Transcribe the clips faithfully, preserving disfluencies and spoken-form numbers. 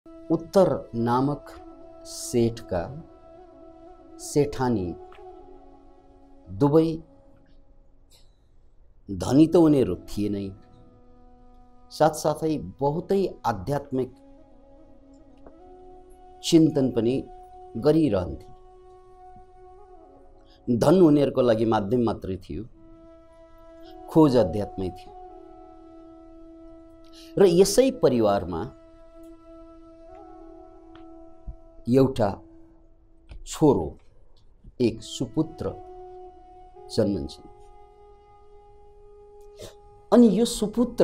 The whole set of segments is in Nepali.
उत्तर नामक सेठका सेठानी दुवै धनी त उनीहरू थिए नै, साथसाथै बहुतै आध्यात्मिक चिन्तन पनि गरिरहन्थे। धन उनीहरूको लागि माध्यम मात्रै थियो, खोज अध्यात्मै थियो। र यसै परिवारमा एउटा छोरो, एक सुपुत्र जन्मन्छन्। अनि यो सुपुत्र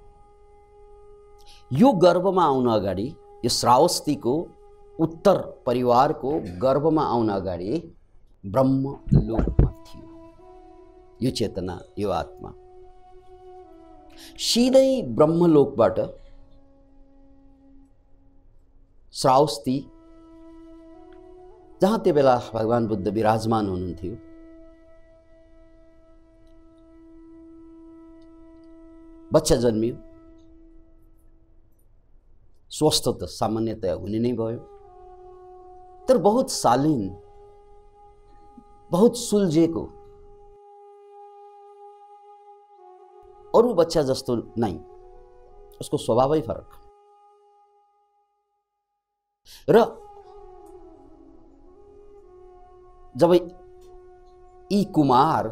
यो गर्भमा आउन अगाडि, यो श्रावस्तीको उत्तर परिवारको गर्भमा आउन अगाडि ब्रह्मलोकमा थियो। यो चेतना, यो आत्मा सिधै ब्रह्मलोकबाट श्रावस्ती, जहाँ त्यो बेला भगवान बुद्ध विराजमान हुनुहुन्थ्यो, बच्चा जन्मियो। स्वस्थ त सामान्यतया हुने नै भयो, तर बहुत शालीन, बहुत सुल्झेको, अरू बच्चा जस्तो नै, उसको स्वभावै फरक। र जब यी कुमार,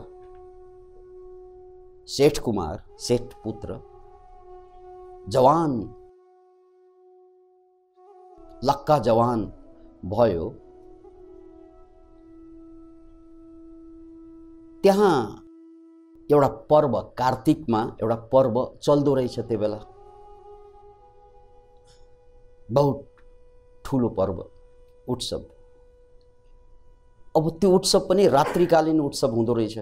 सेठ कुमार, सेठ पुत्र जवान, लक्का जवान भयो, त्यहाँ एउटा पर्व, कार्तिकमा एउटा पर्व चल्दो रहेछ त्यो बेला। बहुत ठुलो पर्व, उत्सव। अब त्यो उत्सव पनि रात्रिकालीन उत्सव हुँदो रहेछ।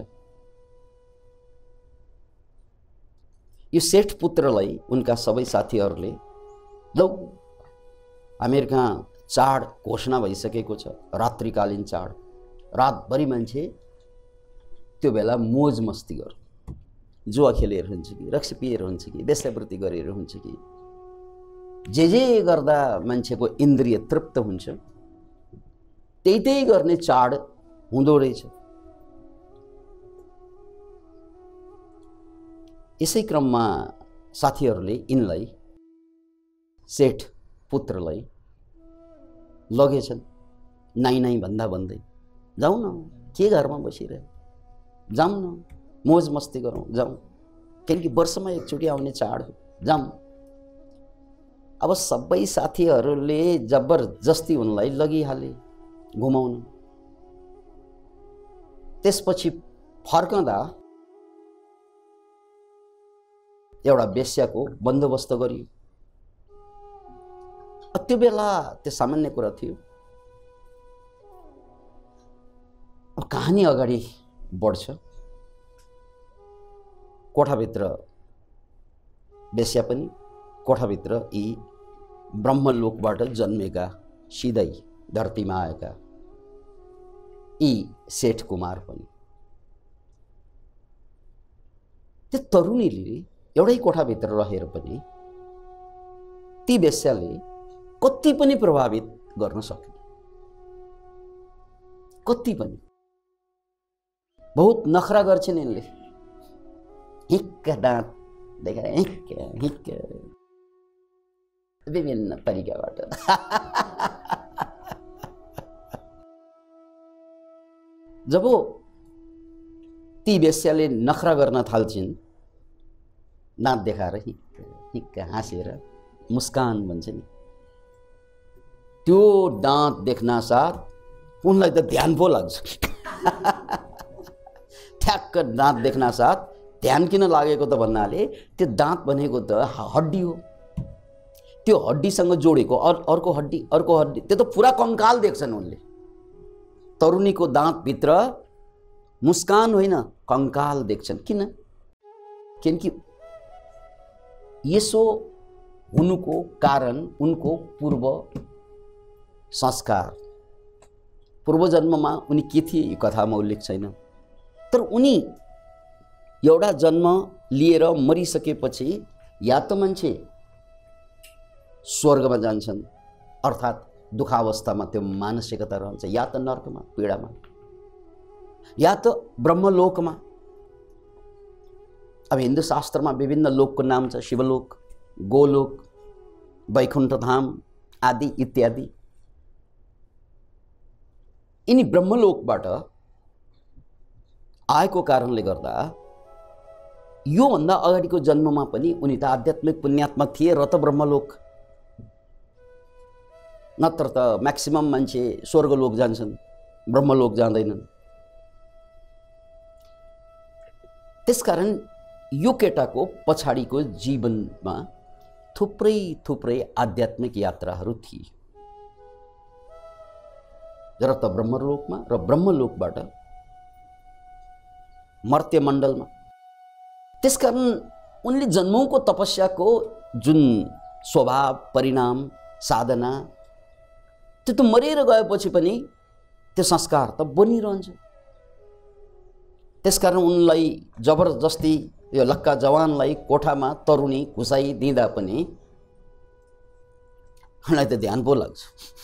यो सेठ पुत्रलाई उनका सबै साथीहरूले, लौ हामीहरू कहाँ चाड घोषणा भइसकेको छ, रात्रिकालीन चाड, रातभरि मान्छे त्यो बेला मोज मस्ती गर, जुवा खेलेर हुन्छ कि, रक्सी पिएर हुन्छ कि, वेश्यावृत्ति गरेर हुन्छ कि, जे जे गर्दा मान्छेको इन्द्रिय तृप्त हुन्छ, त्यही त्यही गर्ने चाड हुँदो रहेछ। यसै क्रममा साथीहरूले यिनलाई, सेठ पुत्रलाई लगेछन्, नाइ नाइ भन्दा भन्दै, जाउँ न, के घरमा बसिरहे, जाउँ न, मोज मस्ती गरौँ, जाउँ, किनकि वर्षमा एकचोटि आउने चाड हो, जाउँ। अब सबै साथीहरूले जबरजस्ती उनलाई लगिहाले घुमाउन। त्यसपछि फर्कँदा एउटा वेश्याको बन्दोबस्त गरियो। त्यो बेला त्यो सामान्य कुरा थियो। अब कहानी अगाडि बढ्छ। कोठाभित्र वेश्या पनि, कोठाभित्र यी ब्रह्मलोकबाट जन्मेका, सिधै धरतीमा आएका यी सेठ कुमार पनि। त्यो तरुणीले एउटै कोठाभित्र रहेर पनि ती वेश्याले कति पनि प्रभावित गर्न सक्यो, कति पनि। बहुत नखरा गर्छन् यिनले, हिक्क दाँत देखाएर हिक्क हिक्क विभिन्न तरिकाबाट। जब ती वेश्याले नखरा गर्न थाल्छिन्, दाँत देखाएर हिक्क हिक्क हाँसेर मुस्कान भन्छ नि, त्यो दाँत देख्न साथ उनलाई त ध्यान पो लाग्छ। ठ्याक्क दाँत देख्न साथ ध्यान किन लागेको त भन्नाले त्यो दाँत भनेको त हड्डी हो, त्यो हड्डीसँग जोडेको अर्को हड्डी, अर्को हड्डी, त्यो त पुरा कङ्काल देख्छन् उनले। तरुणीको दाँतभित्र मुस्कान होइन, कङ्काल देख्छन्। किन? किनकि यसो हुनुको कारण उनको पूर्व संस्कार, पूर्व जन्ममा उनी के थिए यो कथामा उल्लेख छैन, तर उनी एउटा जन्म लिएर मरिसकेपछि या त मान्छे स्वर्गमा जान्छन् अर्थात् दुखावस्थामा त्यो मानसिकता रहन्छ, या त नर्कमा पीडामा, या त ब्रह्मलोकमा। अब हिन्दू शास्त्रमा विभिन्न लोकको नाम छ, शिवलोक, गोलोक, वैकुण्ठधाम आदि इत्यादि। यिनी ब्रह्मलोकबाट आएको कारणले गर्दा योभन्दा अगाडिको जन्ममा पनि उनी त आध्यात्मिक पुण्यात्मा थिए र त ब्रह्मलोक, नत्र त म्याक्सिमम मान्छे स्वर्गलोक जान्छन्, ब्रह्मलोक जाँदैनन्। त्यसकारण यो केटाको पछाडिको जीवनमा थुप्रै थुप्रै आध्यात्मिक यात्राहरू थिए, र त ब्रह्मलोकमा र ब्रह्मलोकबाट मर्त्यमण्डलमा। त्यसकारण उनले जन्मौको तपस्याको जुन स्वभाव, परिणाम, साधना, त्यो त मरेर गएपछि पनि त्यो संस्कार त बनिरहन्छ। त्यसकारण उनलाई जबरजस्ती यो लक्का जवानलाई कोठामा तरुणी घुसाइदिँदा पनि उनलाई त ध्यान पो लाग्छ।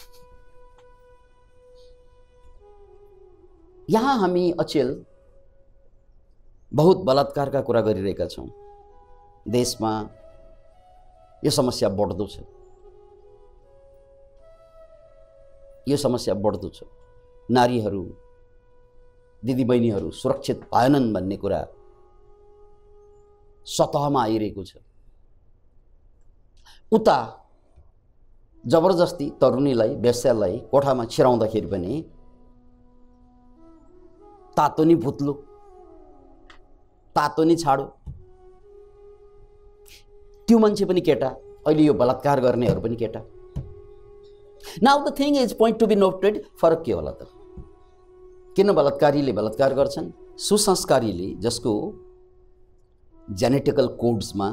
यहाँ हामी अचेल बहुत बलात्कारका कुरा गरिरहेका छौँ। देशमा यो समस्या बढ्दो छ, यो समस्या बढ्दो छ। नारीहरू, दिदीबहिनीहरू सुरक्षित भएनन् भन्ने कुरा सतहमा आइरहेको छ। उता जबरजस्ती तरुणीलाई, वेश्यालाई कोठामा छिराउँदाखेरि पनि तातो नि भुत्लो, तातो नि छाडो, त्यो मान्छे पनि केटा, अहिले यो बलात्कार गर्नेहरू पनि केटा। Now the thing is point to be noted, फरक के होला त? किन बलात्कारीले बलात्कार गर्छन्? सुसंस्कारीले, जसको जेनेटिकल कोड्समा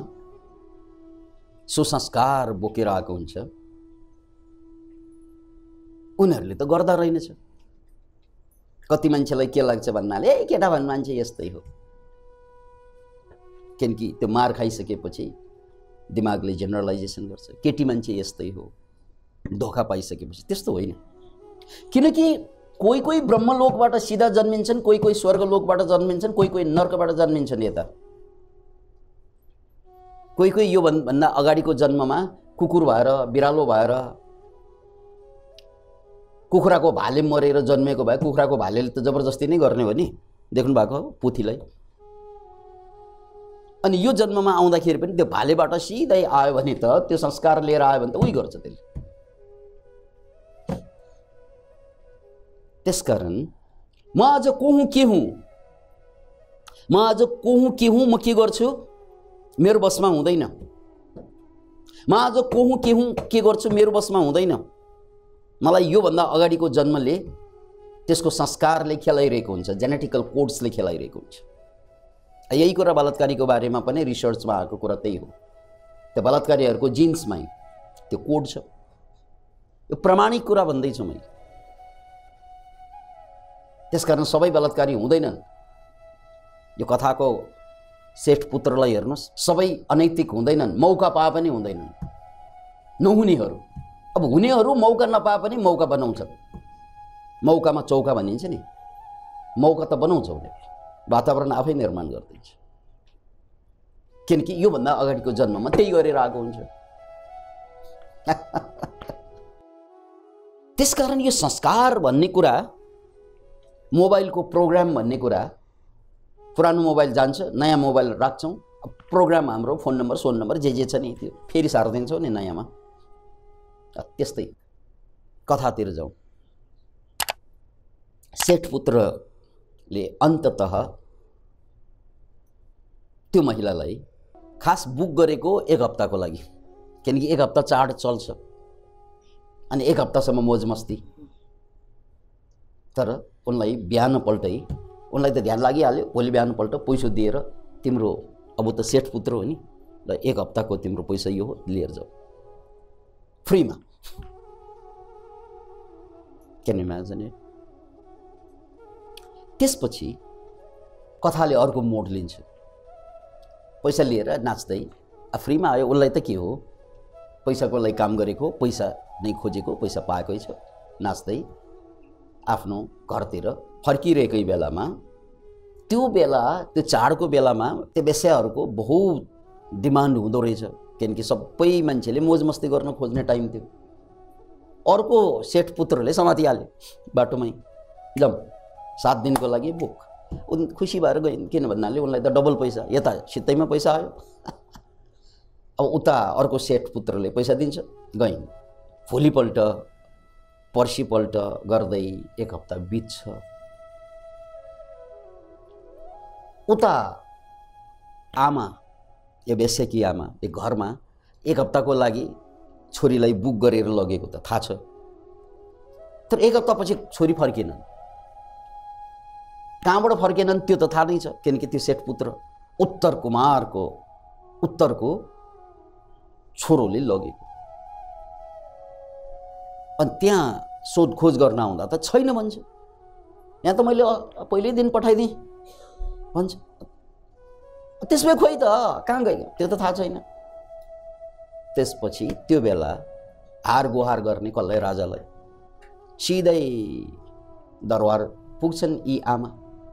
सुसंस्कार बोकेर आएको हुन्छ, उनीहरूले त गर्दा रहेनछ। कति मान्छेलाई के लाग्छ भन्नाले ए केटा भन्ने मान्छे यस्तै हो, किनकि त्यो मार खाइसकेपछि दिमागले जेनरलाइजेसन गर्छ, केटी मान्छे यस्तै हो, धोका पाइसकेपछि। त्यस्तो होइन, किनकि कोही कोही ब्रह्मलोकबाट सिधा जन्मिन्छन्, कोही कोही स्वर्गलोकबाट जन्मिन्छन्, कोही कोही नर्कबाट जन्मिन्छन्। यता कोही कोही यो भन्दा अगाडिको जन्ममा कुकुर भएर, बिरालो भएर, कुखुराको भाले मरेर जन्मेको भए कुखुराको भालेले त जबरजस्ती नै गर्ने हो नि, देख्नु भएको हो पुथीलाई। अनि यो जन्ममा आउँदाखेरि पनि त्यो भालेबाट सिधै आयो भने त, त्यो संस्कार लिएर आयो भने त उही गर्छ त्यसले। त्यसकारण म आज को हुँ के हुँ, म आज को हुँ के हुँ, म के गर्छु मेरो बसमा हुँदैन। म आज को हुँ के हुँ के गर्छु मेरो बसमा हुँदैन। मलाई योभन्दा अगाडिको जन्मले, त्यसको संस्कारले खेलाइरहेको हुन्छ, जेनेटिकल कोड्सले खेलाइरहेको हुन्छ। यही कुरा बलात्कारीको बारेमा पनि रिसर्चमा आएको कुरा त्यही हो। त्यो बलात्कारीहरूको जिन्समै त्यो कोड छ। यो प्रमाणिक कुरा भन्दैछु मैले। त्यसकारण सबै बलात्कारी हुँदैनन्। यो कथाको सेठ पुत्रलाई हेर्नुहोस्, सबै अनैतिक हुँदैनन्, मौका पाए पनि हुँदैनन्। नहुनेहरू, अब हुनेहरू मौका नपाए पनि मौका बनाउँछन्। मौकामा चौका भनिन्छ नि, मौका त बनाउँछ उनीहरूले, वातावरण आफै निर्माण गरिदिन्छ। किनकि योभन्दा अगाडिको जन्ममा त्यही गरेर आएको हुन्छ। त्यसकारण यो संस्कार भन्ने कुरा, मोबाइलको प्रोग्राम भन्ने कुरा, पुरानो मोबाइल जान्छ, नयाँ मोबाइल राख्छौँ, प्रोग्राम हाम्रो फोन नम्बर सोन नम्बर जे जे छ नि त्यो फेरि सारिदिन्छौँ नि नयाँमा। त्यस्तै कथातिर जाउँ। सेठ पुत्रले अन्ततः त्यो महिलालाई खास बुक गरेको एक हप्ताको लागि, किनकि एक हप्ता चाड चल्छ, अनि एक हप्तासम्म मोज मस्ती। तर उनलाई बिहान पल्टै, उनलाई त ध्यान लागिहाल्यो, भोलि बिहान पल्ट पैसा दिएर तिम्रो अब त सेठ पुत्र हो नि, र एक हप्ताको तिम्रो पैसा यो हो, लिएर जाऊ फ्रीमा। Can imagine it? त्यसपछि कथाले अर्को मोड लिन्छ। पैसा लिएर नाच्दै फ्रीमा आयो, उसलाई त के हो, पैसाको लागि काम गरेको, पैसा नै खोजेको, पैसा पाएकै छ, नाच्दै आफ्नो घरतिर फर्किरहेकै बेलामा त्यो बेला त्यो चाडको बेलामा त्यो वेश्याहरूको बहुत डिमान्ड हुँदो रहेछ, किनकि सबै मान्छेले मोज मस्ती गर्न खोज्ने टाइम थियो। अर्को सेठ पुत्रले समातिहाल्यो बाटोमै, लम सात दिनको लागि बुक। उन खुसी भएर गइन्, किन भन्नाले उनलाई त डबल पैसा, यता सित्तैमा पैसा आयो। अब उता अर्को सेठ पुत्रले पैसा दिन्छ, गइन्। भोलिपल्ट पर्सिपल्ट गर्दै एक हप्ता बित्छ। उता आमा, यो वेश्याकी आमा एक घरमा एक हप्ताको लागि छोरीलाई बुक गरेर लगेको त थाहा छ, तर एक हप्तापछि छोरी फर्केनन्। कहाँबाट फर्केनन् त्यो त थाहा नै छ, किनकि त्यो सेठ पुत्र उत्तर कुमारको उत्तरको छोरोले लगेको। अनि त्यहाँ सोधखोज गर्न आउँदा त छैन भन्छ, यहाँ त मैले पहिल्यै दिन पठाइदिएँ भन्छ। त्यसमै खोइ त कहाँ गयो त्यो त थाहा छैन। त्यसपछि त्यो बेला हार गुहार गर्ने कसलाई, राजालाई। सिधै दरबार पुग्छन् यी आमा।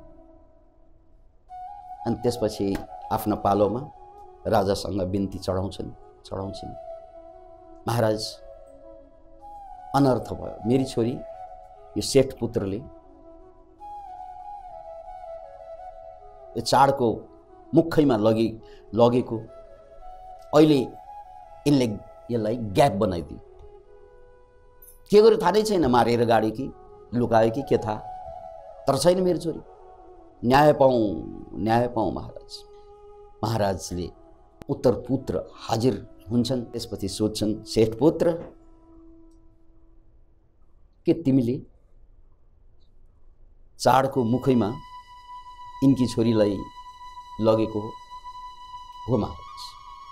अनि त्यसपछि आफ्नो पालोमा राजासँग बिन्ती चढाउँछन् चढाउँछन् महाराज, अनर्थ भयो, मेरी छोरी यो सेठ पुत्रले यो चाडको मुखैमा लगी लगेको, अहिले यिनले यसलाई ग्याप बनाइदियो। के गर्यो थाहा नै छैन, मारेर गाडी कि लुकायो कि के थाहा, तर छैन मेरो छोरी, न्याय पाऊँ न्याय पाऊँ महाराज। महाराजले उत्तर पुत्र हाजिर हुन्छन्। त्यसपछि सोध्छन्, सेठ पुत्र के तिमीले चाडको मुखैमा यिनकी छोरीलाई लगेको हो? हो महाराज।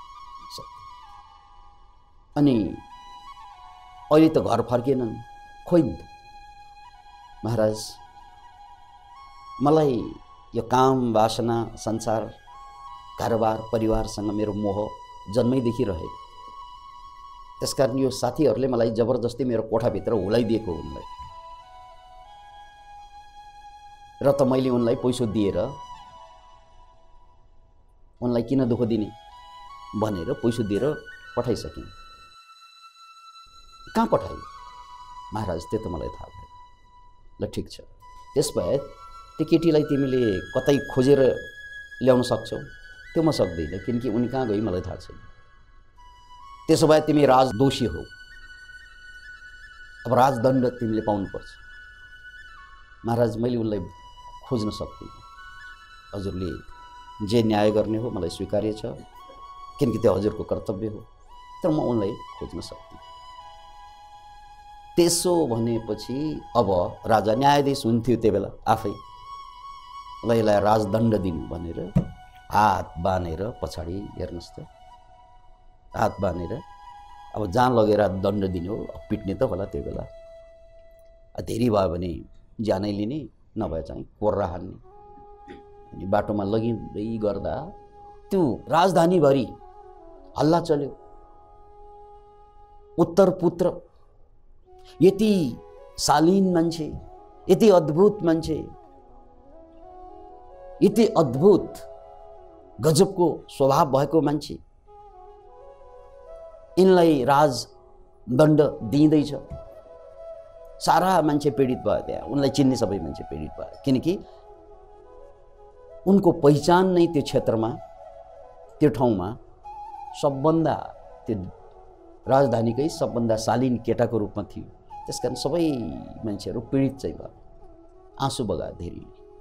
अनि अहिले त घर फर्केनन्, खोइ महाराज, मलाई यो काम वासना संसार कारोबार परिवारसँग मेरो मोह जन्मैदेखि रहे। त्यसकारण यो साथीहरूले मलाई जबरजस्ती मेरो कोठाभित्र हुलाइदिएको उनलाई, र त मैले उनलाई पैसो दिएर उनलाई किन दुःख दिने भनेर पैसो दिएर पठाइसकेँ। कहाँ पठायो महाराज त्यो त मलाई थाहा भएन। ल ठिक छ, त्यसभए त्यो केटीलाई तिमीले कतै खोजेर ल्याउन सक्छौ? त्यो म सक्दिनँ, किनकि उनी कहाँ गई मलाई थाहा छैन। त्यसो भए तिमी राजदोषी हौ, अब राजदण्ड तिमीले पाउनुपर्छ। महाराज मैले उनलाई खोज्न सक्दिनँ, हजुरले जे न्याय गर्ने हो मलाई स्वीकार्य छ, किनकि त्यो हजुरको कर्तव्य हो, तर म उनलाई खोज्न सक्दिनँ। त्यसो भनेपछि अब राजा न्यायाधीश हुन्थ्यो त्यो बेला, आफै ल यसलाई राजदण्ड दिनु भनेर हात बाँधेर पछाडि हेर्नुहोस् त, हात बाँधेर अब जहाँ लगेर दण्ड दिनु हो, पिट्ने त होला त्यो बेला। धेरै भयो भने ज्यानै लिने, नभए चाहिँ कोर्रा हान्ने। अनि बाटोमा लगिँदै गर्दा त्यो राजधानीभरि हल्ला चल्यो। उत्तर पुत्र यति शालीन मान्छे, यति अद्भुत मान्छे, यति अद्भुत गजबको स्वभाव भएको मान्छे, यिनलाई राजदण्ड दिँदैछ। सारा मान्छे पीडित भयो, त्यहाँ उनलाई चिन्ने सबै मान्छे पीडित भयो, किनकि उनको पहिचान नै त्यो क्षेत्रमा त्यो ठाउँमा सबभन्दा त्यो राजधानीकै सबभन्दा शालीन केटाको रूपमा थियो। त्यसकारण सबै मान्छेहरू पीडित चाहिँ भयो, आँसु बगाए धेरै।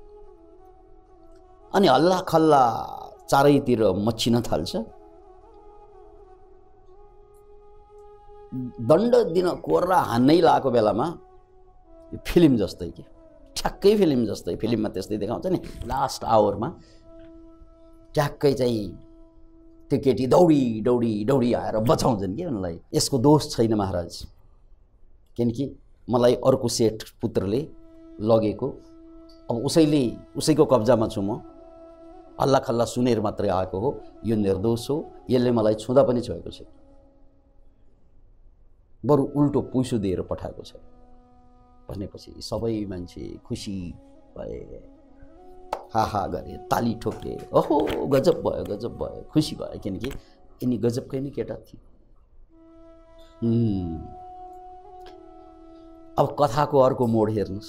अनि हल्ला खल्ला चारैतिर मच्चिन थाल्छ। दण्ड दिन कोर्रा हान्नै लागेको बेलामा यो फिल्म जस्तै कि ठ्याक्कै फिल्म जस्तै, फिल्ममा त्यस्तै देखाउँछ नि, लास्ट आवरमा ठ्याक्कै चाहिँ त्यो केटी दौडी दौडी दौडी आएर बचाउँछन् कि उनलाई। यसको दोष छैन महाराज, किनकि मलाई अर्को सेठ पुत्रले लगेको, अब उसैले उसैको कब्जामा छु म, हल्ला खल्ला सुनेर मात्रै आएको हो, यो निर्दोष हो, यसले मलाई छुँदा पनि छोएको छ। बरु उल्टो पैसो दिएर पठाएको छ भनेपछि सबै मान्छे खुसी भए, हाहा गरे, ताली ठोके, ओहो गजब भयो गजब भयो, खुसी भयो, किनकि यिनी गजबकै नै केटा थिए। अब कथाको अर्को मोड हेर्नुस्,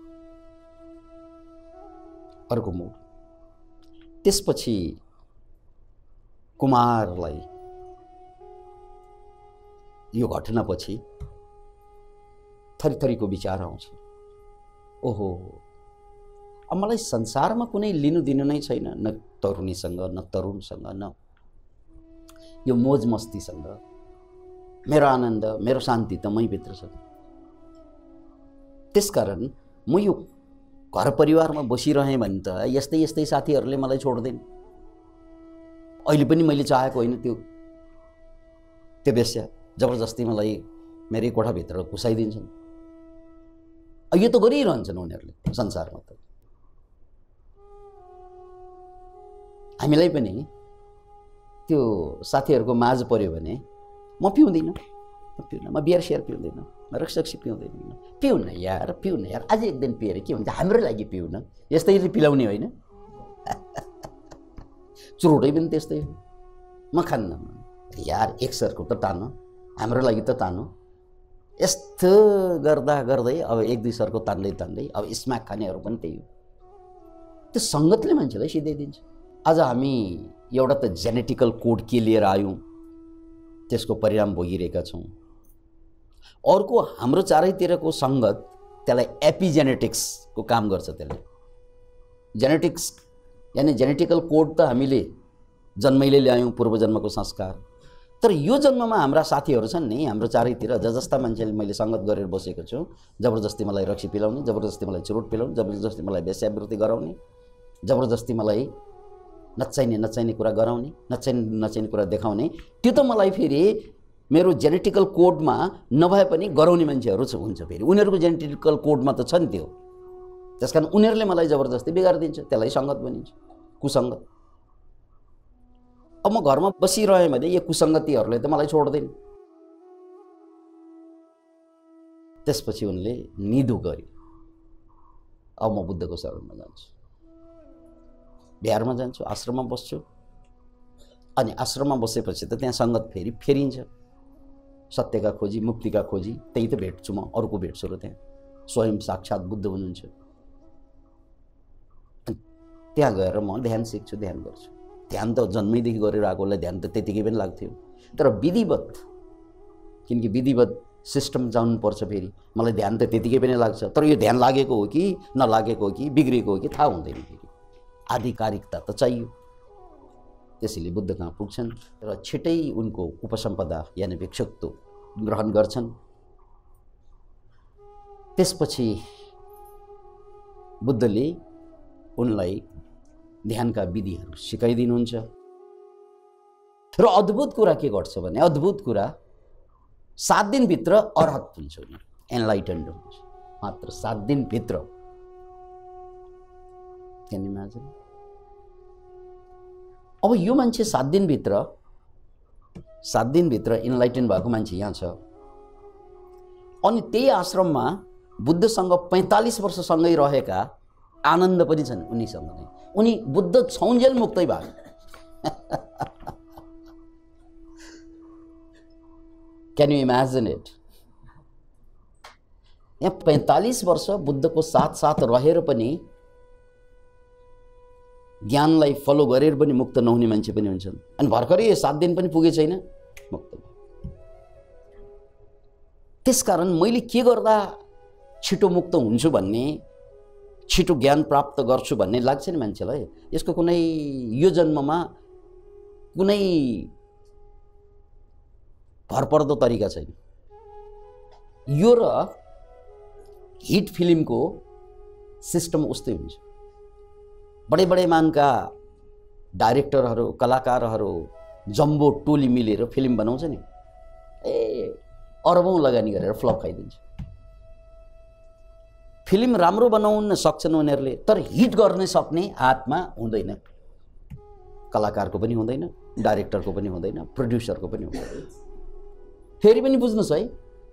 अर्को मोड। त्यसपछि कुमारलाई यो घटनापछि थरीथरीको विचार आउँछ। ओहो, अब मलाई संसारमा कुनै लिनु दिनु नै छैन, न तरुणीसँग, न तरुणसँग, न यो मोज मस्तीसँग। मेरो आनन्द, मेरो शान्ति त मै भित्र छ। त्यसकारण म यो घर परिवारमा बसिरहेँ भने त यस्तै यस्तै साथीहरूले मलाई छोड्दैन। अहिले पनि मैले चाहेको होइन त्यो त्यो बेस्या जबरजस्ती मलाई मेरै कोठाभित्र घुसाइदिन्छन्। यो त गरिरहन्छन् उनीहरूले संसारमा। त हामीलाई पनि त्यो साथीहरूको माझ पर्यो भने म पिउँदिनँ, म पिउन, म बियर सियर पिउँदिनँ, म रक्सी पिउँदैन, पिउन यार, पिउन यार, आज एक दिन पिएर के हुन्छ, हाम्रो लागि पिउन, यस्तै पिलाउने होइन। चुरोटै पनि त्यस्तै हो, म खान्न यार, एक सरको त तानो, हाम्रो लागि त तानो। यस्तो गर्दा गर्दै अब एक दुई सरको तान्दै तान्दै अब स्म्याक खानेहरू पनि त्यही हो। त्यो सङ्गतले मान्छेलाई सिधाइदिन्छ। आज हामी एउटा त जेनेटिकल कोड के लिएर आयौँ, त्यसको परिणाम भोगिरहेका छौँ। अर्को हाम्रो चारैतिरको सङ्गत, त्यसलाई एपिजेनेटिक्सको काम गर्छ। त्यसले जेनेटिक्स यानी जेनेटिकल कोड त हामीले जन्मैले ल्यायौँ, पूर्व जन्मको संस्कार। तर यो जन्ममा हाम्रा साथीहरू छन् नि हाम्रो चारैतिर, ज जस्ता मान्छेले मैले सङ्गत गरेर बसेको छु, जबरजस्ती मलाई रक्सी पिलाउने, जबरजस्ती मलाई चुरोट पिलाउने, जबरजस्ती मलाई वेश्यावृत्ति गराउने, जबरजस्ती मलाई नचाहिने नचाहिने कुरा गराउने, नचाहिने नचाहिने कुरा देखाउने, त्यो त मलाई फेरि मेरो जेनेटिकल कोडमा नभए पनि गराउने मान्छेहरू हुन्छ। फेरि उनीहरूको जेनेटिकल कोडमा त छ नि त्यो। त्यस कारण उनीहरूले मलाई जबरजस्ती बिगारिदिन्छ, त्यसलाई सङ्गत भनिन्छ, कुसङ्गत। अब म घरमा बसिरहेँ भने यो कुसङ्गतिहरूले त मलाई छोड्दैन। त्यसपछि उनले निधो गरे, अब म बुद्धको शरणमा जान्छु, बिहारमा जान्छु, आश्रममा बस्छु। अनि आश्रममा बसेपछि त त्यहाँ सङ्गत फेरि फेरिन्छ। सत्यका खोजी, मुक्तिका खोजी, त्यही त भेट्छु म, अरूको भेट्छु र त्यहाँ स्वयं साक्षात् बुद्ध हुनुहुन्छ। त्यहाँ गएर म ध्यान सिक्छु, ध्यान गर्छु। ध्यान त जन्मैदेखि गरेर आएकोलाई ध्यान त त्यतिकै पनि लाग्थ्यो, तर विधिवत, किनकि विधिवत सिस्टम जानुपर्छ। फेरि मलाई ध्यान त त्यतिकै पनि लाग्छ, तर यो ध्यान लागेको हो कि नलागेको हो कि बिग्रेको हो कि थाहा हुँदैन। फेरि आधिकारिकता त चाहियो। त्यसैले बुद्ध कहाँ पुग्छन् र छिटै उनको उपसम्पदा यानि भिक्षुत्व ग्रहण गर्छन्। त्यसपछि बुद्धले उनलाई ध्यानका विधिहरू सिकाइदिनुहुन्छ। र अद्भुत कुरा के गर्छ भने, अद्भुत कुरा, सात दिनभित्र अर्हत हुन्छ, एनलाइटेन्ड हुन्छ, मात्र सात दिनभित्र। Can imagine? अब यो मान्छे सात दिनभित्र सात दिनभित्र इनलाइटेन भएको मान्छे यहाँ छ। अनि त्यही आश्रममा बुद्धसँग पैँतालिस वर्षसँगै रहेका आनन्द पनि छन् उनीसँग नै। उनी बुद्ध छौन्जेल मुक्तै भए। Can you imagine it? यहाँ पैँतालिस वर्ष बुद्धको साथ साथ रहेर पनि, ज्ञानलाई फलो गरेर पनि मुक्त नहुने मान्छे पनि हुन्छन्। अनि भर्खरै यो सात दिन पनि पुगे छैन मुक्त। त्यसकारण मैले के गर्दा छिटो मुक्त हुन्छु भन्ने, छिटो ज्ञान प्राप्त गर्छु भन्ने लाग्छ नि मान्छेलाई, यसको कुनै यो जन्ममा कुनै भरपर्दो तरिका छैन। यो र हिट फिल्मको सिस्टम उस्तै हुन्छ। बडे बडे मानका डाइरेक्टरहरू, कलाकारहरू जम्बो टोली मिलेर फिल्म बनाउँछ नि, ए अरबौँ लगानी गरेर फ्लप खाइदिन्छ। फिल्म राम्रो बनाउन सक्छन् उनीहरूले, तर हिट गर्न सक्ने हातमा हुँदैन। कलाकारको पनि हुँदैन, डाइरेक्टरको पनि हुँदैन, प्रड्युसरको पनि हुँदैन। फेरि पनि बुझ्नुहोस् है,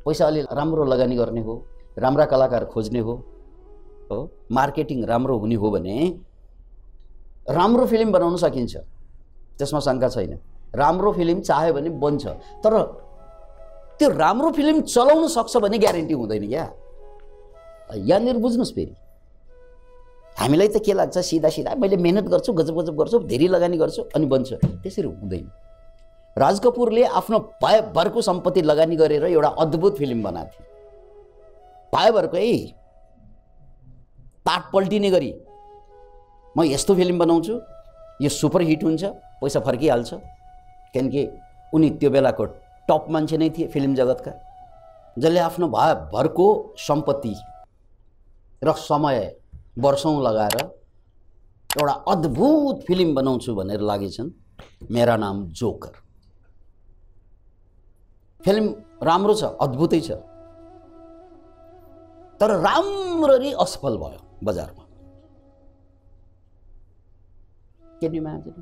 पैसा अलि राम्रो लगानी गर्ने हो, राम्रा कलाकार खोज्ने हो हो मार्केटिङ राम्रो हुने हो भने राम्रो फिल्म बनाउन सकिन्छ, त्यसमा शंका छैन। राम्रो फिल्म चाह्यो भने बन्छ, तर त्यो राम्रो फिल्म चलाउन सक्छ भन्ने ग्यारेन्टी हुँदैन क्या। यहाँनिर बुझ्नुस्, फेरि हामीलाई त के लाग्छ, सिधा सिधा मैले मेहनत गर्छु, गजब गजब गर्छु, धेरै लगानी गर्छु अनि बन्छ, त्यसरी हुँदैन। राज कपूरले आफ्नो पाएभरको सम्पत्ति लगानी गरेर एउटा अद्भुत फिल्म बनाएको थियो, पाएभरकै ताट पल्टिने गरी म यस्तो फिल्म बनाउँछु, यो सुपर हिट हुन्छ, पैसा फर्किहाल्छ, किनकि उनी त्यो बेलाको टप मान्छे नै थिए फिल्म जगतका, जसले आफ्नो भरको सम्पत्ति र समय वर्षौं लगाएर एउटा अद्भुत फिल्म बनाउँछु भनेर लागेछन्, मेरा नाम जोकर। फिल्म राम्रो छ, अद्भुतै छ, तर राम्ररी असफल भयो बजारमा। Can you imagine?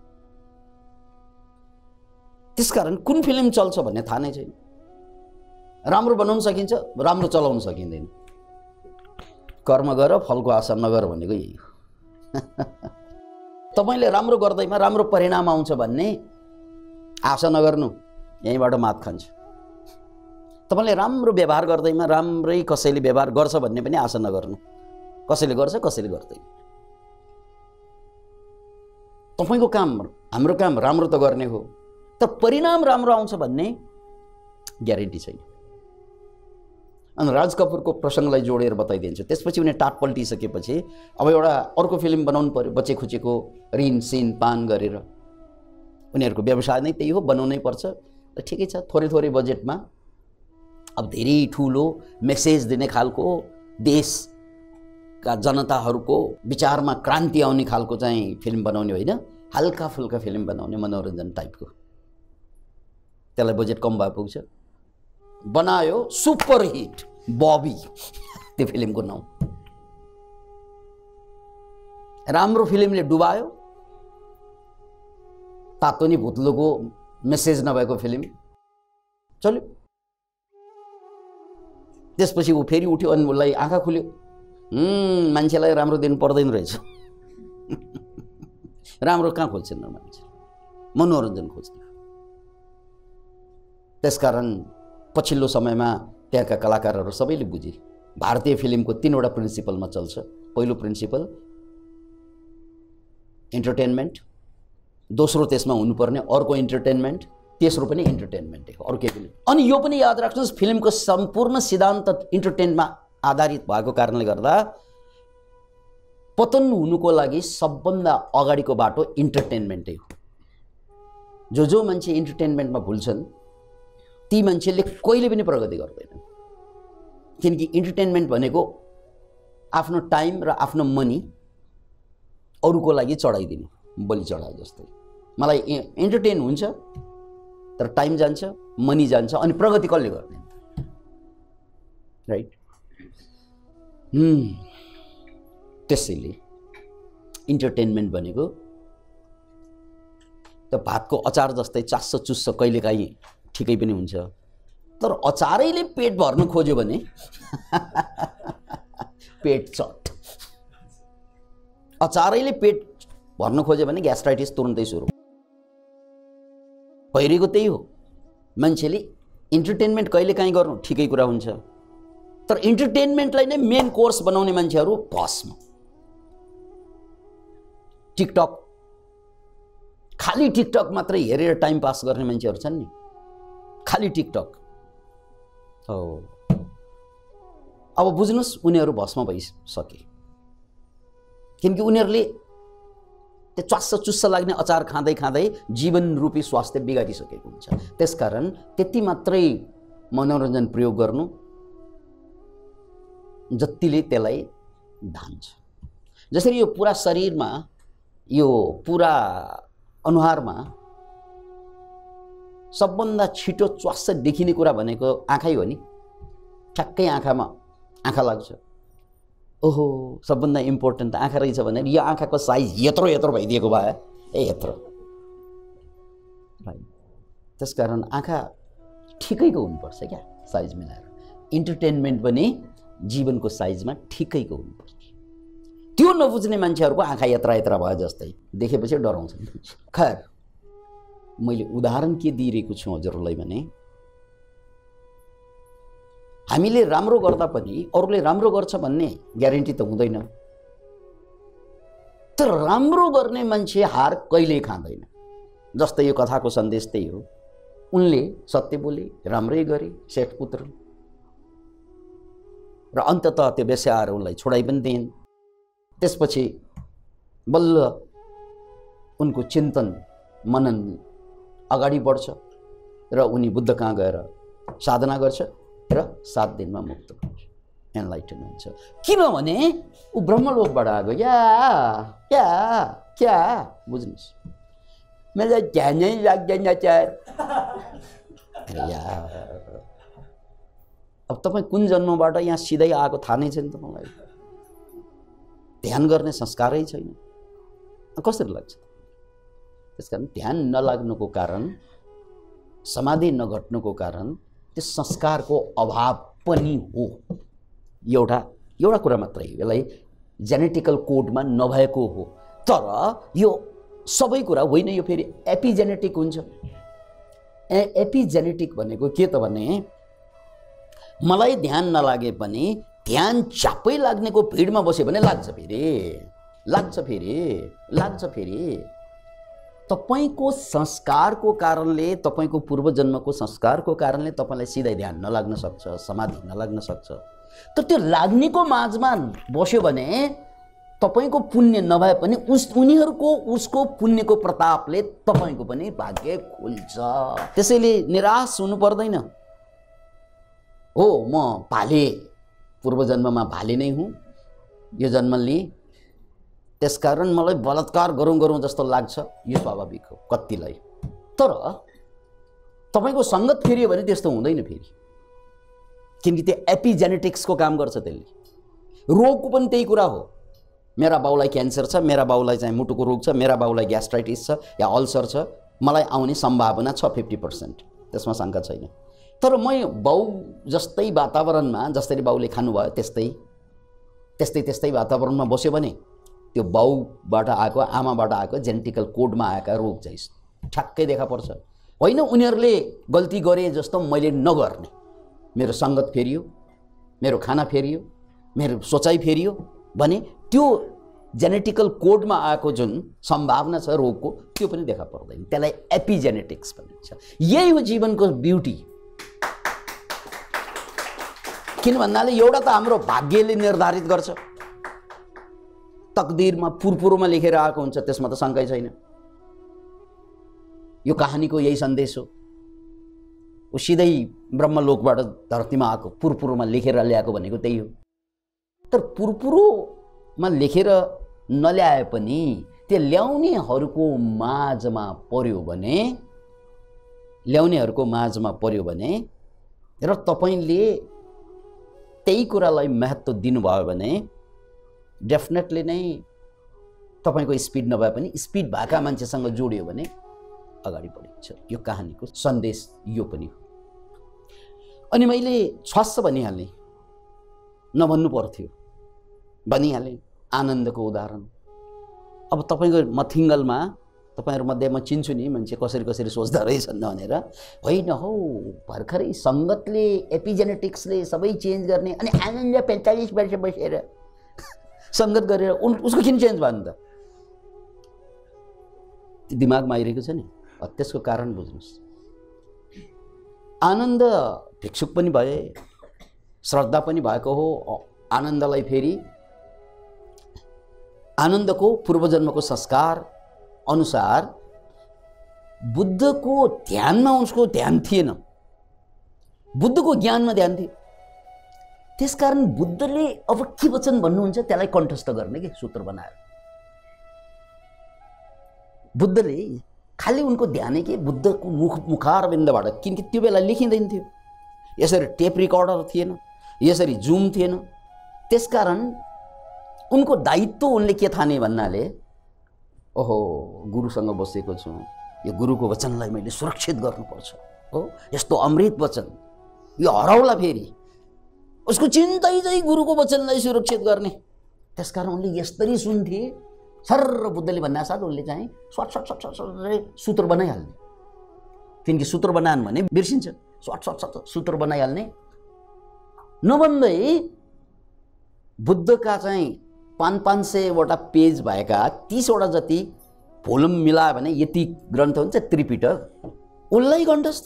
त्यसकारण कुन फिल्म चल्छ भन्ने थाहा नै छैन। राम्रो बनाउन सकिन्छ, राम्रो चलाउन सकिँदैन। कर्म गर, फलको आशा नगर भनेको यही हो। तपाईले राम्रो गर्दैमा राम्रो परिणाम आउँछ भन्ने आशा नगर्नु, यहीँबाट मात खान्छ। तपाईले राम्रो व्यवहार गर्दैमा राम्रै कसैले व्यवहार गर्छ भन्ने पनि आशा नगर्नु, कसैले गर्छ कसैले गर्दैन। तपाईको काम, हाम्रो काम राम्रो त गर्ने हो, तर परिणाम राम्रो आउँछ भन्ने ग्यारेन्टी छैन। अनि राज कपूरको प्रसङ्गलाई जोडेर बताइदिन्छु। त्यसपछि उनी टाट पल्टिसकेपछि अब एउटा अर्को फिल्म बनाउनु पर्यो, बचे खुचेको ऋण सिन पान गरेर। उनीहरूको व्यवसाय नै त्यही हो, बनाउनै पर्छ। र ठिकै छ, थोरै थोरै बजेटमा अब धेरै ठुलो मेसेज दिने खालको, देशका जनताहरूको विचारमा क्रान्ति आउने खालको चाहिँ फिल्म बनाउने होइन, हल्का फुल्का फिल्म बनाउने, मनोरञ्जन टाइपको। त्यसलाई बजेट कम भए पुग्छ, बनायो सुपर हिट बॉबी, त्यो फिल्मको नाम। राम्रो फिल्मले डुबायो, तातो नि भुत्लोको मेसेज नभएको फिल्म चल्यो। त्यसपछि ऊ फेरि उठ्यो अनि उसलाई आँखा खुल्यो, हम्म मान्छेलाई राम्रो दिन पर्दैन रहेछ। राम्रो कहाँ खोज्छन् र मान्छे, मनोरञ्जन खोज्छन्। त्यसकारण पछिल्लो समयमा त्यहाँका कलाकारहरू सबैले बुझे भारतीय फिल्मको तीनवटा प्रिन्सिपलमा चल्छ। पहिलो प्रिन्सिपल इन्टरटेनमेन्ट, दोस्रो त्यसमा हुनुपर्ने अर्को इन्टरटेनमेन्ट, तेस्रो पनि इन्टरटेनमेन्ट हो, अरू केही पनि। अनि यो पनि याद राख्नुहोस्, फिल्मको सम्पूर्ण सिद्धान्त इन्टरटेनमा आधारित भएको कारणले गर्दा पतन हुनुको लागि सबभन्दा अगाडिको बाटो इन्टरटेनमेन्टै हो। जो जो मान्छे इन्टरटेनमेन्टमा भुल्छन् ती मान्छेले कहिले पनि प्रगति गर्दैनन्, किनकि इन्टरटेनमेन्ट भनेको आफ्नो टाइम र आफ्नो मनी अरूको लागि चढाइदिनु, बलि चढाए जस्तै। मलाई इन्टरटेन हुन्छ तर टाइम जान्छ, मनी जान्छ, अनि प्रगति कसले गर्ने, राइट? हम्म त्यसैले इन्टरटेनमेन्ट भनेको त भातको अचार जस्तै चास्सो चुस्सो कहिलेकाहीँ ठिकै पनि हुन्छ, तर अचारैले पेट भर्नु खोज्यो भने पेट चट। अचारैले पेट भर्नु खोज्यो भने ग्यास्ट्राइटिस तुरुन्तै सुरु भइरहेको त्यही हो। मान्छेले इन्टरटेनमेन्ट कहिलेकाहीँ गर्नु ठिकै कुरा हुन्छ, तर इन्टरटेनमेन्टलाई नै मेन कोर्स बनाउने मान्छेहरू भस्म। टिकटक, खाली टिकटक मात्रै हेरेर टाइम पास गर्ने मान्छेहरू छन् नि, खाली टिकटक हो। अब बुझ्नुस्, उनीहरू भस्म भइसके, किनकि उनीहरूले त्यो चस्स चुस्स लाग्ने अचार खाँदै खाँदै जीवन रूपी स्वास्थ्य बिगारिसकेको हुन्छ। त्यसकारण त्यति मात्रै मनोरञ्जन प्रयोग गर्नु जतिले त्यसलाई धान्छ। जसरी यो पुरा शरीरमा, यो पुरा अनुहारमा सबभन्दा छिटो च्वास्स देखिने कुरा भनेको आँखै हो नि। ठ्याक्कै आँखामा आँखा लाग्छ, ओहो सबभन्दा इम्पोर्टेन्ट आँखा रहेछ भनेर यो आँखाको साइज यत्रो यत्रो भइदिएको भए, ए यत्रो भाइ। त्यसकारण आँखा ठिकैको हुनुपर्छ क्या। साइज मिलाएर। इन्टरटेनमेन्ट पनि जीवनको साइजमा ठिकैको हुनुपर्छ। त्यो नबुझ्ने मान्छेहरूको आँखा यत्रा यत्रा भयो जस्तै देखेपछि डराउँछन्। खैर, मैले उदाहरण के दिइरहेको छु हजुरहरूलाई भने हामीले राम्रो गर्दा पनि अरूले राम्रो गर्छ भन्ने ग्यारेन्टी त हुँदैन। तर राम्रो गर्ने मान्छे हार कहिल्यै खाँदैन। जस्तै यो कथाको सन्देश त्यही हो। उनले सत्य बोले, राम्रै गरे सेठ पुत्र, र अन्ततः त्यो बेस्याएर उनलाई छोडाइ पनि दिएन। त्यसपछि बल्ल उनको चिन्तन मनन अगाडि बढ्छ र उनी बुद्ध कहाँ गएर साधना गर्छ र सात दिनमा मुक्त हुन्छ, एनलाइटन हुन्छ। किनभने ऊ ब्रह्मलोकबाट आएको। या क्या क्या बुझ्नुहोस्, मलाई ध्यानै लाग्दैन चार। यार, अब तपाईँ कुन जन्मबाट यहाँ सिधै आएको थाहा नै छैन तपाईँलाई। ध्यान गर्ने संस्कारै छैन, कसरी लाग्छ? त्यसकारण ध्यान नलाग्नुको कारण, समाधि नघट्नुको कारण त्यो संस्कारको अभाव पनि हो। एउटा एउटा कुरा मात्रै, यसलाई जेनेटिकल कोडमा नभएको हो। तर यो सबै कुरा होइन, यो फेरि एपिजेनेटिक हुन्छ। ए एपिजेनेटिक भनेको के त भने मलाई ध्यान नलागे पनि ध्यान चापै लाग्नेको भिडमा बस्यो भने लाग्छ, फेरि लाग्छ फेरि लाग्छ फेरि तपाईको संस्कारको कारणले, तपाईको पूर्वजन्मको संस्कारको कारणले तपाईलाई सिधै ध्यान नलाग्न सक्छ, समाधि नलाग्न सक्छ। तर त्यो लाग्नेको माझमा बस्यो भने तपाईको पुण्य नभए पनि उस उनीहरूको उसको पुण्यको प्रतापले तपाईको पनि भाग्य खुल्छ। त्यसैले निराश हुनु पर्दैन। हो, म भाले, पूर्वजन्ममा भाले नै हुँ, यो जन्म लिएँ, त्यसकारण मलाई बलात्कार गरौँ गरौँ जस्तो लाग्छ, यो स्वाभाविक हो कतिलाई। तर तपाईको संगत फेरियो भने त्यस्तो हुँदैन फेरि, किनकि त्यो एपिजेनेटिक्सको काम गर्छ त्यसले। रोगको पनि त्यही कुरा हो। मेरा बाउलाई क्यान्सर छ, मेरा बाउलाई चाहिँ मुटुको रोग छ, मेरा बाउलाई ग्यास्ट्राइटिस छ या अल्सर छ, मलाई आउने सम्भावना छ फिफ्टी पर्सेन्ट, त्यसमा शङ्का छैन। तर म बाउ जस्तै वातावरणमा, जसरी बाउले खानुभयो त्यस्तै त्यस्तै त्यस्तै वातावरणमा बस्यो भने त्यो बाउबाट आएको, आमाबाट आएको जेनेटिकल कोडमा आएका रोग चाहिँ ठ्याक्कै देखा पर्छ। होइन उनीहरूले गल्ती गरे जस्तो मैले नगर्ने, मेरो सङ्गत फेरियो, मेरो खाना फेरियो, मेरो सोचाइ फेरियो भने त्यो जेनेटिकल कोडमा आएको जुन सम्भावना छ रोगको, त्यो पनि देखा पर्दैन। त्यसलाई एपिजेनेटिक्स भनिन्छ। यही हो जीवनको ब्युटी। किन भन्नाले एउटा त हाम्रो भाग्यले निर्धारित गर्छ, तकदिरमा पुरपुरोमा लेखेर आएको हुन्छ, त्यसमा त शङ्कै छैन। यो कहानीको यही सन्देश हो। ऊ सिधै ब्रह्मलोकबाट धरतीमा आएको, पुरपुरोमा लेखेर ल्याएको भनेको त्यही हो। तर पुरपुरोमा लेखेर नल्याए पनि त्यो ल्याउनेहरूको माझमा पर्यो भने ल्याउनेहरूको माझमा पर्यो भने र तपाईले त्यही कुरालाई महत्त्व दिनुभयो भने डेफिनेटली नै तपाईको स्पिड नभए पनि स्पिड भएका मान्छेसँग जोडियो भने अगाडि बढिन्छ। यो कहानीको सन्देश यो पनि हो। अनि मैले छ्वास्स भनिहालेँ, नभन्नु पर्थ्यो, भनिहालेँ। आनन्दको उदाहरण। अब तपाईँको मथिङ्गलमा तपाईँहरूमध्ये म चिन्छु नि मान्छे कसरी कसरी सोच्दो रहेछन् भनेर। होइन हौ, भर्खरै सङ्गतले, एपिजेनेटिक्सले सबै चेन्ज गर्ने, अनि आनन्द पैँतालिस वर्ष बसेर सङ्गत गरेर उन उसको किन चेन्ज भयो नि त? दिमागमा आइरहेको छ नि। त्यसको कारण बुझ्नुहोस्। आनन्द भिक्षुक पनि भए, श्रद्धा पनि भएको हो। आनन्दलाई फेरि आनन्दको पूर्वजन्मको संस्कार अनुसार बुद्धको ध्यानमा उसको ध्यान थिएन, बुद्धको ज्ञानमा ध्यान थियो। त्यसकारण बुद्धले अब के वचन भन्नुहुन्छ त्यसलाई कण्ठस्थ गर्ने के सूत्र बनाएर। बुद्धले खालि उनको ध्यान के बुद्धको मुख मुखारविन्दबाट, किनकि त्यो बेला लेखिँदैन थियो, यसरी टेप रिकर्डर थिएन, यसरी जुम थिएन। त्यसकारण उनको दायित्व उनले के ठाने भन्नाले, ओहो गुरुसँग बसेको छु, यो गुरुको वचनलाई मैले सुरक्षित गर्नुपर्छ। हो, यस्तो अमृत वचन यो हराउला फेरि। उसको चिन्तै चाहिँ गुरुको वचनलाई सुरक्षित गर्ने। त्यसकारण उनले यस्तरी सुन्थे, सर्र बुद्धले भन्दा साथ उनले चाहिँ स्वाट स्वाट स्वाट स्वाट सूत्र बनाइहाल्ने। किनकि सूत्र बनाएन भने बिर्सिन्छ। स्वाट स्वाट स्वाट सूत्र बनाइहाल्ने। नभन्दै बुद्धका चाहिँ पाँच पाँच सयवटा पेज भएका तीसवटा जति भोल्युम मिलायो भने यति ग्रन्थ हुन्छ त्रिपिटक। उसलाई कण्ठस्थ।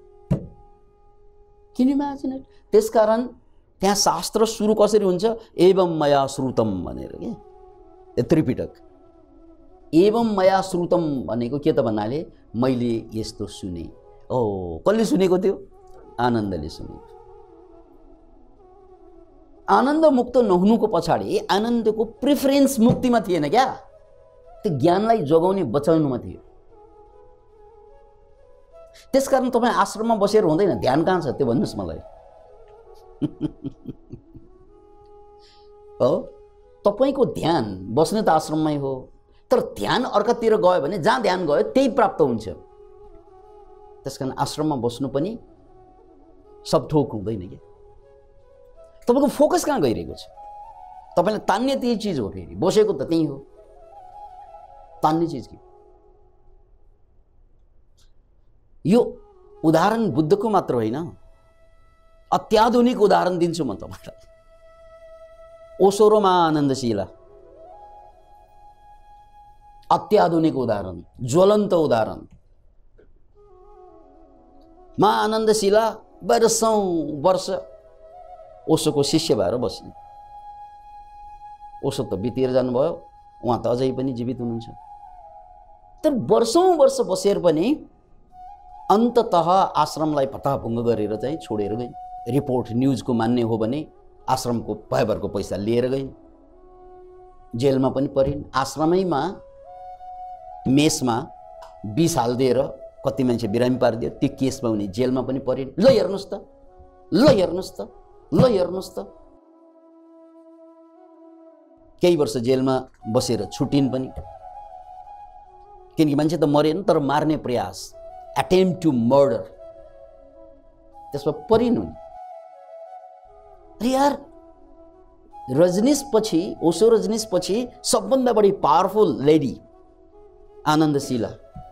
किन इमेजिन इट। त्यसकारण त्यहाँ शास्त्र सुरु कसरी हुन्छ, एवं मया श्रुतम भनेर के त्रिपिटक। एवं मया श्रुतम भनेको के त भन्नाले मैले यस्तो सुने। ओ कसले सुनेको थियो? आनन्दले सुनेको। आनन्द मुक्त नहुनुको पछाडि आनन्दको प्रिफरेन्स मुक्तिमा थिएन क्या, त्यो ज्ञानलाई जोगाउने बचाउनुमा थियो। त्यसकारण तपाईँ आश्रममा बसेर हुँदैन, ध्यान कहाँ छ त्यो भन्नुहोस् मलाई। हो तपाईँको ध्यान बस्ने त आश्रममै हो, तर ध्यान अर्कातिर गयो भने जहाँ ध्यान गयो त्यही प्राप्त हुन्छ। त्यसकारण आश्रममा बस्नु पनि सब थोक हुँदैन क्या। तपाईँको फोकस कहाँ गइरहेको छ? तपाईँलाई तान्ने त्यही चिज हो, फेरि बसेको त त्यही हो। तान्ने चिज के? यो उदाहरण बुद्धको मात्र होइन, अत्याधुनिक उदाहरण दिन्छु म तपाईँलाई। ओशो र महाआनन्दशिला अत्याधुनिक उदाहरण, ज्वलन्त उदाहरण। महाआनन्दशिला वर्षौं वर्ष ओशोको शिष्य भएर बस्ने। ओशो त बितेर जानुभयो, उहाँ त अझै पनि जीवित हुनुहुन्छ। तर वर्षौं वर्ष बसेर पनि अन्ततः आश्रमलाई फटाफुङ्ग गरेर चाहिँ छोडेर गए। रिपोर्ट न्युजको मान्ने हो भने आश्रमको भयभरको पैसा लिएर गए। जेलमा पनि परिन्। आश्रमैमा मेसमा विष हालिदिएर कति मान्छे बिरामी पारिदियो, त्यो केसमा उनी जेलमा पनि परिन्। ल हेर्नुहोस् त, ल हेर्नुहोस् त, ल हेर्नुहोस् त। केही वर्ष जेलमा बसेर छुटिन् पनि, किनकि मान्छे त मरेन तर मार्ने प्रयास, अटेम्प्ट टु मर्डर, त्यसमा परिन् उनी। अरे यार, रजनीश पछि, ओशो रजनीश पछि सबभन्दा बढी पावरफुल लेडी आनन्दशिला।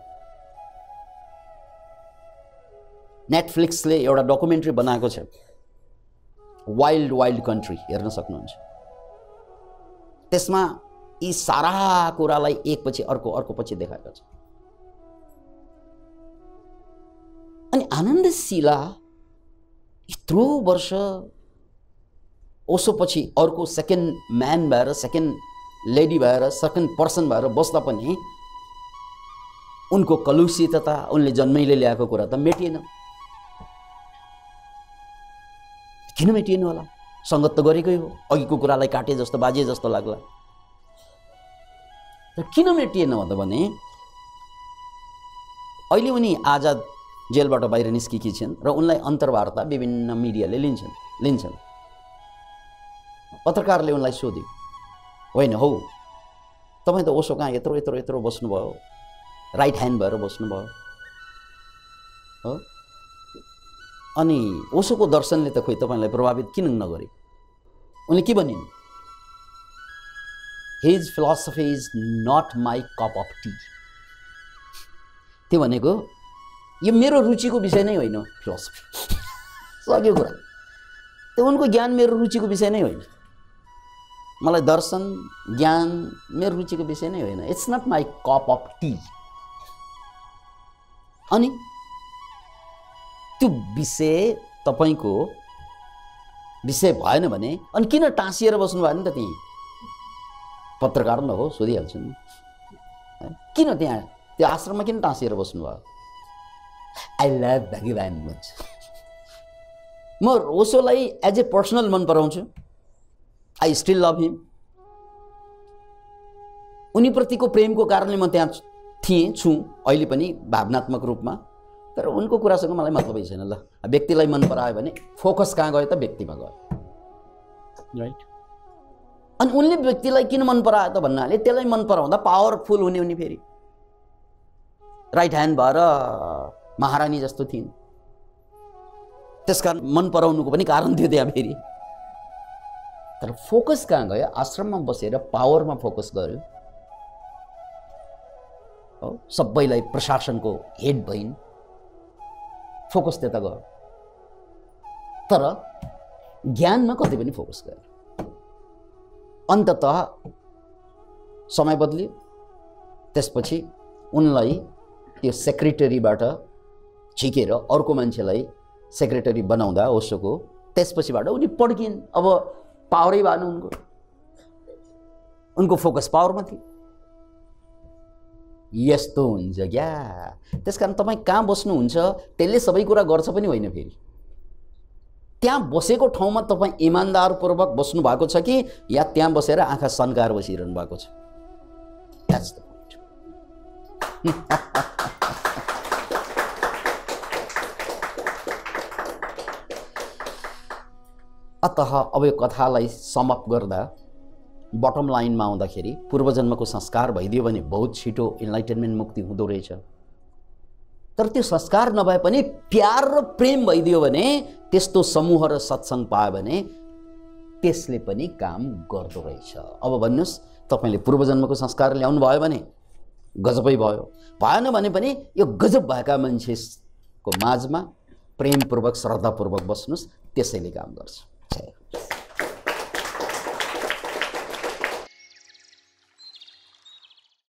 नेटफ्लिक्सले एउटा डकुमेन्ट्री बनाएको छ, वाइल्ड वाइल्ड कन्ट्री, हेर्न सक्नुहुन्छ। त्यसमा यी सारा कुरालाई एक पछि अर्को अर्को पछि देखाएको छ। अनि आनन्दशिला यत्रो वर्ष ओशो पछि अर्को सेकेन्ड म्यान भएर, सेकेन्ड लेडी भएर, सेकेन्ड पर्सन भएर बस्दा पनि उनको कलुषितता, उनले जन्मैले ल्याएको कुरा त मेटिएन। किन मेटिएन होला? सङ्गत त गरेकै हो, अघिको कुरालाई काटे जस्तो बाजे जस्तो लाग्ला। र किन मेटिएन भन्दा भने अहिले उनी आजाद जेलबाट बाहिर निस्केकी छिन् र उनलाई अन्तर्वार्ता विभिन्न मिडियाले लिन्छन् लिन्छन् पत्रकारले उनलाई सोध्यो, होइन हौ तपाईँ त ओशो कहाँ यत्रो यत्रो यत्रो बस्नुभयो, राइट ह्यान्ड भएर बस्नुभयो हो, अनि ओशोको दर्शनले त खोइ तपाईँलाई प्रभावित किन नगरे? उनले के भनिन्? His philosophy is not my cup of tea. त्यो भनेको यो मेरो रुचिको विषय नै होइन फिलोसफी। सक्यो कुरा। त्यो उनको ज्ञान मेरो रुचिको विषय नै होइन। मलाई दर्शन ज्ञान मेरो रुचिको विषय नै होइन। It's not my cup of tea. अनि त्यो विषय तपाईको विषय भएन भने अनि किन टाँसिएर बस्नु भयो नि त? त्यही पत्रकार न हो, सोधिहाल्छु नि, किन त्यहाँ त्यो आश्रममा किन टाँसिएर बस्नु भयो? आई लभ भगवान भन्छ। म ओशोलाई एज ए पर्सनल मन पराउँछु। I still love him. उनीप्रतिको प्रेमको कारणले म त्यहाँ थिएँ, छु अहिले पनि भावनात्मक रूपमा। तर उनको कुरासँग मलाई मतलबै छैन। ल, व्यक्तिलाई मन परायो भने फोकस कहाँ गयो त? व्यक्तिमा गयो, राइट? अनि उनले व्यक्तिलाई किन मन परायो त भन्नाले त्यसलाई मन पराउँदा पावरफुल हुने उनी फेरि राइट ह्यान्ड भएर महारानी जस्तो थिइन्। त्यसकारण मन पराउनुको पनि कारण थियो त्यहाँ फेरि। तर फोकस कहाँ गयो? आश्रममा बसेर पावरमा फोकस गर्यो, हो, सबैलाई प्रशासनको हेड भइन्, फोकस त्यता गयो। तर ज्ञानमा कतै पनि फोकस गर्यो। अन्ततः समय बदल्यो। त्यसपछि उनलाई त्यो सेक्रेटरीबाट झिकेर अर्को मान्छेलाई सेक्रेटरी बनाउँदा ओशोको, त्यसपछिबाट उनी पड्किन्। अब पावरै भएन उनको, उनको फोकस पावरमा थियो। यस्तो हुन्छ क्या। त्यसकारण तपाईँ कहाँ बस्नुहुन्छ त्यसले सबै कुरा गर्छ पनि होइन। फेरि त्यहाँ बसेको ठाउँमा तपाईँ इमान्दारपूर्वक बस्नु भएको छ कि या त्यहाँ बसेर आँखा सन्काएर बसिरहनु भएको छ? That's the point. अतः अब यो कथालाई समअप गर्दा बटम लाइनमा आउँदाखेरि पूर्वजन्मको संस्कार भइदियो भने बहुत छिटो इन्लाइटनमेन्ट मुक्ति हुँदो रहेछ। तर त्यो संस्कार नभए पनि प्यार र प्रेम भइदियो भने, त्यस्तो समूह र सत्संग पायो भने त्यसले पनि काम गर्दो रहेछ। अब भन्नुहोस्, तपाईले पूर्वजन्मको संस्कार ल्याउनु भयो भने गजबै भयो, भएन भने पनि यो गजब भएका मान्छेको माझमा प्रेमपूर्वक श्रद्धापूर्वक बस्नुस्, त्यसैले काम गर्छ।